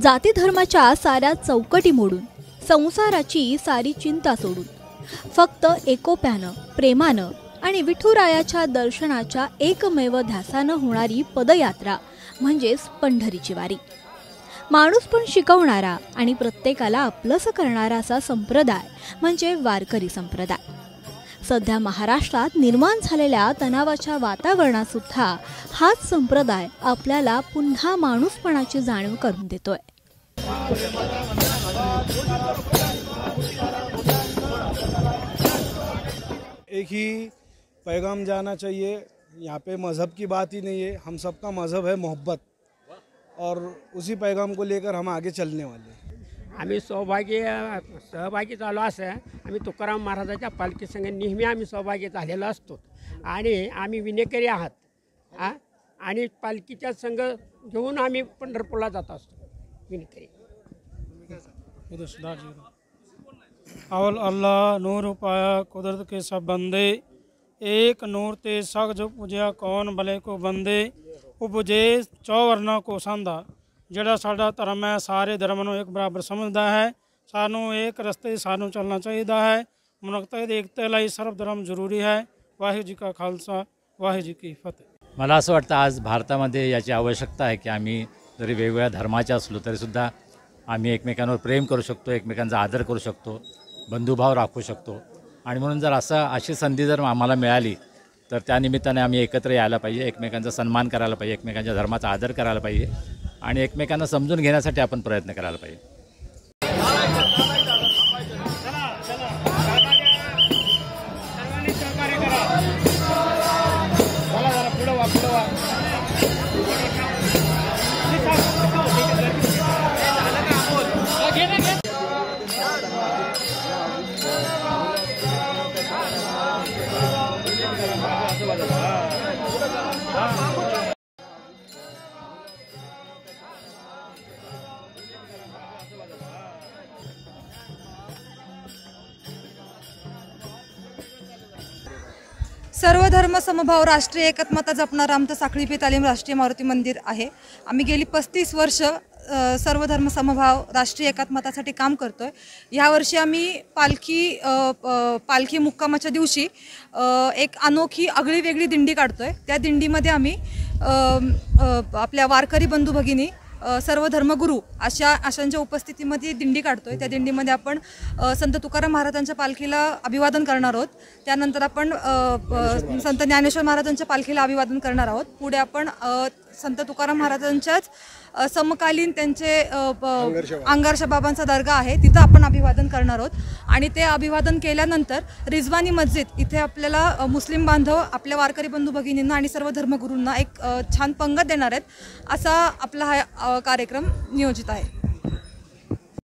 जाती धर्माच्या साऱ्या चौकटी मोडून, संसाराची सारी चिंता सोडून फक्त एकोप्यानं, प्रेमानं आणि विठुरायाच्या दर्शनाच्या एकमेव ध्यासानं होणारी पदयात्रा म्हणजेच पंढरीची वारी. माणूस पण शिकवणारा आणि प्रत्येकाला आपलंसं करणारा असा संप्रदाय म्हणजे वारकरी संप्रदाय. सध्या महाराष्ट्रात निर्माण झालेल्या तणावाच्या वातावरणात सुद्धा हाच संप्रदाय आपल्याला पुन्हा माणूसपणाची जाणीव करून देतोय. एक ही पैगाम जाना चाहिए, यहाँ पे मज़हब की बात ही नहीं है, हम सबका मज़हब है मोहब्बत, और उसी पैगाम को लेकर हम आगे चलने वाले हैं. आम्ही सहभागी झालो असं आम्ही तुकाराम महाराजाच्या पालखी संघ नेहमी आम्ही सहभागी झालेलो असतो आणि आम्ही विनेकरी आहात आणि पालखीच्या संघ घेऊन आम्ही पंढरपूरला जात असतो. विनेकरी अवल अल्लाह नूर पाया कुदरत के सब बंदे, एक नूर ते सग जो पूजया कौन भले को बंदे, उपजे चौवर्णा को संदा. ਜਿਹੜਾ ਸਾਡਾ ਧਰਮ ਹੈ ਸਾਰੇ ਧਰਮ ਨੂੰ ਇੱਕ ਬਰਾਬਰ ਸਮਝਦਾ ਹੈ. ਸਾਨੂੰ ਇੱਕ ਰਸਤੇ ਸਾਨੂੰ ਚੱਲਣਾ ਚਾਹੀਦਾ ਹੈ. ਮਨੁੱਖਤਾ ਦੀ ਏਕਤਾ ਲਈ ਸਰਬ ਧਰਮ ਜ਼ਰੂਰੀ ਹੈ. वाहिगुरू जी का खालसा, वाहिगुरू जी की फतेह. मला असं वाटतं आज भारतामध्ये याची आवश्यकता आहे की आम्ही जरी वेगवेगळ्या धर्माचे असलो तरीसुद्धा आम्ही एकमेकांवर प्रेम करू शकतो, एकमेकांचा आदर करू शकतो, बंधुभाव राखू शकतो. आणि म्हणून जर अशी संधी जर आम्हाला मिळाली तर त्या निमित्ताने आम्ही एकत्र यायला पाहिजे, एकमेकांचा सन्मान करायला पाहिजे, एकमेकांच्या धर्माचा आदर करायला पाहिजे आणि एकमेकांना समजून घेण्यासाठी आपण प्रयत्न करायला पाहिजे. सर्व धर्म समभाव राष्ट्रीय एकात्मता जपणारं आमचं साखळी पे तालीम राष्ट्रीय मारुती मंदिर आहे. आम्ही गेली 35 वर्ष सर्व धर्म समभाव राष्ट्रीय एकात्मतासाठी काम करतोय. यावर्षी आम्ही पालखी मुक्कामाच्या दिवशी एक अनोखी आगळी वेगळी दिंडी काढतोय. त्या दिंडीमध्ये आम्ही आपल्या वारकरी बंधू भगिनी सर्व धर्मगुरू अशांच्या उपस्थितीमध्ये दिंडी काढतोय. त्या दिंडीमध्ये आपण संत तुकाराम महाराजांच्या पालखीला अभिवादन करणार आहोत. त्यानंतर आपण संत ज्ञानेश्वर महाराजांच्या पालखीला अभिवादन करणार आहोत. पुढे आपण संत तुकाराम महाराजांच्याच समकालीन त्यांचे अंगारशा बाबांचा दर्गा आहे तिथं आपण अभिवादन करणार आहोत. आणि ते अभिवादन केल्यानंतर रिजवानी मस्जिद इथे आपल्याला मुस्लिम बांधव आपल्या वारकरी बंधू भगिनींना आणि सर्व धर्मगुरूंना एक छान पंगत देणार आहेत. असा आपला हा कार्यक्रम नियोजित आहे.